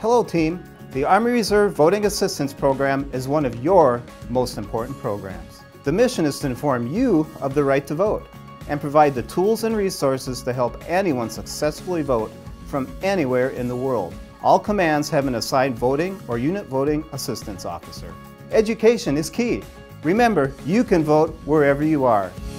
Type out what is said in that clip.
Hello team, the Army Reserve Voting Assistance Program is one of your most important programs. The mission is to inform you of the right to vote and provide the tools and resources to help anyone successfully vote from anywhere in the world. All commands have an assigned voting or unit voting assistance officer. Education is key. Remember, you can vote wherever you are.